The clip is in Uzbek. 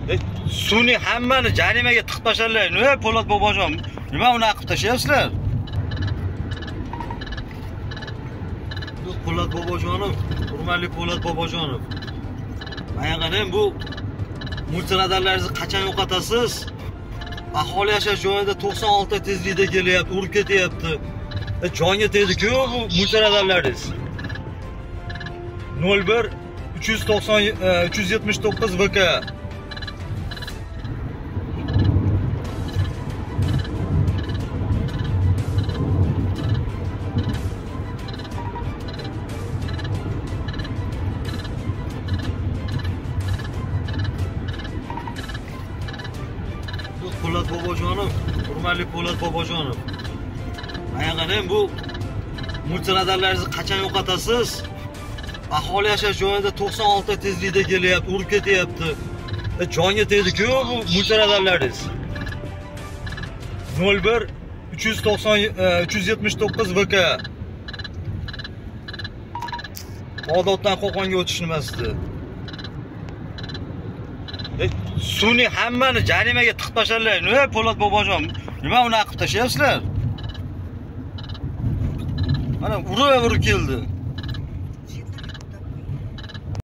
Suvni hammani jarimaga tiqib tashlaydi. Ey Po'lat bobojon, nima unaqa qilib tashlayapsizlar? Po'lat bobojonim, hurmatli Po'lat bobojonim. Mana bu multiradarlaringizni qachon yo'qotasiz? Aholi yashash joyida 96 ta tezlikda kelyapti, urib ketyapti. Jonga tegdi-ku bu multiradarlaringiz. 01 390 379 VK. Po'lat bobojonim, hurmatli Po'lat bobojonim. Mana bu multiradarlaringizni qachon yo'qotasiz? Aholi yashash joyida 96 ta tezlikda kelyapti, urib ketyapti. Jonga tegdi-ku bu multiradarlaringiz. 01 390 379 VK. Odatdan Qo'qonga o'tish nimasi? Suvni hammani jarimaga tiqib tashlaydi. Ey Po'lat bobojon, nima unaqa qilib tashlayapsizlar? Mana urib keldi.